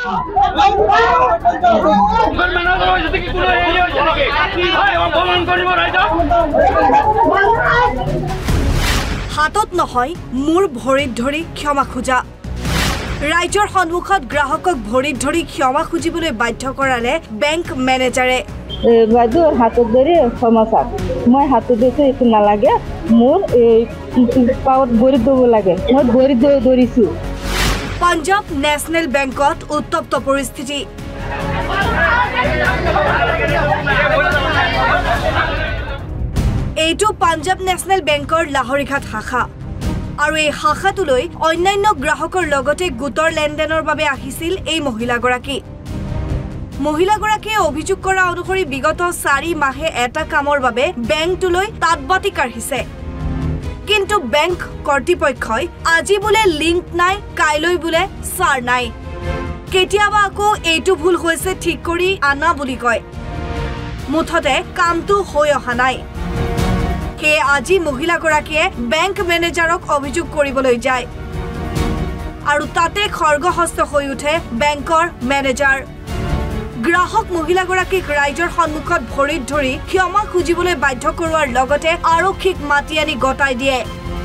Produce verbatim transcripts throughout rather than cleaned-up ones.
হাতত নহয় মোৰ ভৰিত ধৰি ক্ষমা খোজা ৰাইজৰ সন্মুখত গ্ৰাহকক ভৰিত ধৰি ক্ষমা খুজিবলৈ বাধ্য কৰালে বেংক মেনেজাৰে বাইদেউৰ হাতত ধৰি ক্ষমা চাওক মই হাতত দিছোঁ এইটো নালাগে মোৰ এই পাৱত ভৰিত ধৰিব লাগে মই ভৰিত ধৰিছোঁ পাঞ্জাব নেশ্যনেল বেংকত উত্তপ্ত পৰিস্থিতি এইটো পাঞ্জাব নেশ্যনেল বেংকৰ লাহৰিঘাট শাখা আৰু এই শাখাটোলৈ অন্যান্য গ্ৰাহকৰ লগতে গোটৰ লেনদেনৰ বাবে আহিছিল এই মহিলাগৰাকী মহিলাগৰাকীয়ে অভিযোগ কৰা অনুসৰি বিগত চাৰি মাহে এটা কামৰ বাবে বেংকটোলৈ তাতবাতি কাঢ়িছে কিন্তু বেংক কৰ্তৃপক্ষই আজি বোলে লিংক নাই কাইলৈ বোলে সাৰ নাই কেতিয়াবা আকৌ এইটো ভুল হৈছে ঠিক কৰি আনা বুলি কয় মুঠতে কামটো হৈ অহা নাই কে আজি মহিলাগৰাকীয়ে বেংক মেনেজাৰক অভিযোগ কৰিবলৈ যায় আৰু তাতে খৰ্গহস্ত হৈ উঠে বেংকৰ মেনেজাৰ গ্ৰাহক মহিলাগৰাকীক ৰাইজৰ সন্মুখত ভৰিত ধৰি ক্ষমা খুজিবলৈ বাধ্য কৰোৱাৰ লগতে আৰক্ষীক মাতি আনি গতাই দিয়ে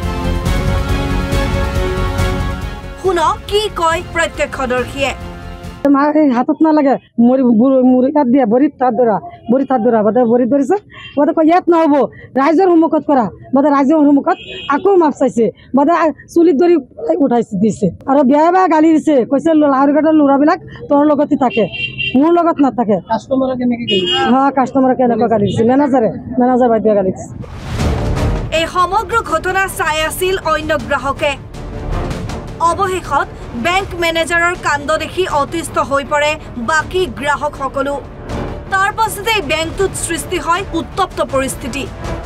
শুনো কি কয় প্ৰত্যক্ষদৰ্শীয়ে হাতত নালাগে মৰি মুৰি কাট দিয়া ভৰিত হাত ধৰা ভৰিত হাত ধৰা বাদে ভৰিত ধৰিছে বাদে কয় ইয়াত নহ'ব ৰাইজৰ সন্মুখত কৰা বাদে ৰাইজৰ সন্মুখত আকৌ মাপ চাইছে বাদে চুলিত ধৰি উঠাইছে দিছে আৰু বেয়া বেয়া গালি দিছে কৈছে লাহৰিঘাটৰ ল'ৰাবিলাক তোৰ লগতে থাকে মোৰ লগত নাথাকে কাষ্টমাৰক কেনেকৈ গালি হা কাষ্টমাৰক কেনেকৈ গালি দিছে মেনেজাৰে মেনেজাৰ বাইদেৱে গালি দিছে এই সমগ্ৰ ঘটনা চাই আছিল অন্য গ্ৰাহকে অৱশেষত বেংক মেনেজাৰৰ কাণ্ড দেখি অতিষ্ঠ হৈ পৰে বাকী গ্ৰাহকসকলো তাৰ পাছতে বেংকটোত সৃষ্টি হয় উত্তপ্ত পৰিস্থিতি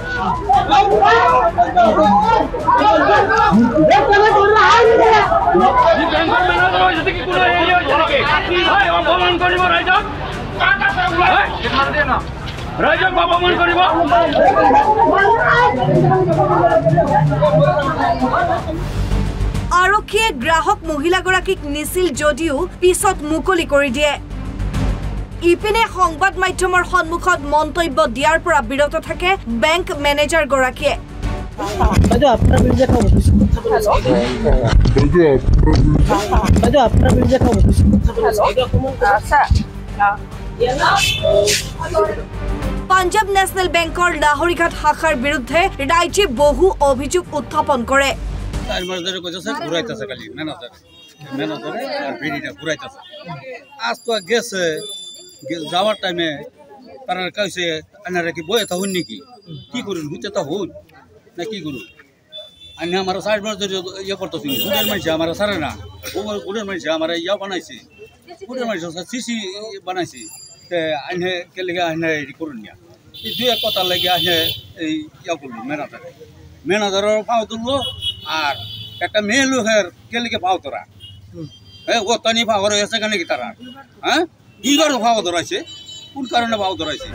আৰক্ষীয়ে গ্ৰাহক মহিলাগৰাকীক নিছিল যদিও পিছত মুকলি কৰি দিয়ে ইপিনে সংবাদ মাধ্যমৰ সন্মুখত মন্তব্য দিয়াৰ পৰা বিৰত থাকে বেংক মেনেজাৰ গৰাকীয়ে বাইদেউ আপোনাৰ বিৰুদ্ধে খবৰ বাইদেউ আপোনাৰ বিৰুদ্ধে খবৰ পাঞ্জাব নেশ্যনেল বেংকৰ লাহৰিঘাট শাখাৰ বিৰুদ্ধে ৰাইজে বহু অভিযোগ উত্থাপন কৰে মেনেজারে কইছে স্যার ঘুরাইতেছে খালি ম্যানেজার ম্যানেজারে আর ভিডিটা ঘুরাইতেছে আজ তো গেছে যাওয়ার টাইমে তারা কইছে আনারা কি বয়ে তা হন নাকি কি করুন বুঝতে তা হন না কি করুন আনি আমার সাইড মেনেজার ইয়ে করতেছি গুড়ের মানুষ আমার সারে না গুড়ের মানুষ আমার ইয়া বানাইছে গুড়ের মানুষ সিসি বানাইছে তে আনে কে লেগে আনে ই করুন না এই দুই এক কথা লাগে আনে এই ইয়া করুন ম্যানেজারে ম্যানেজারের পাও তুললো আর একটা মেয়ে লোকের কে লিখে পাও তোরা হ্যাঁ ও তনি পাও রয়েছে কেন কি তারা হ্যাঁ দুইবার পাও ধরাইছে কোন কারণে পাও ধরাইছে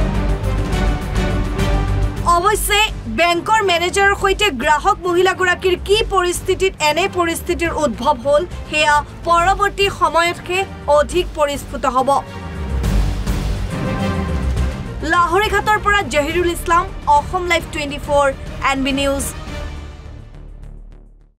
অৱশ্যে বেংকৰ মেনেজাৰৰ সৈতে গ্ৰাহক মহিলাগৰাকীৰ কি পৰিস্থিতিত এনে পৰিস্থিতিৰ উদ্ভৱ হ'ল সেয়া পৰৱৰ্তী সময়তহে অধিক পৰিস্ফুট হ'ব লাহৰিঘাটৰ পৰা Jahirul Islam Assam live twenty four N B news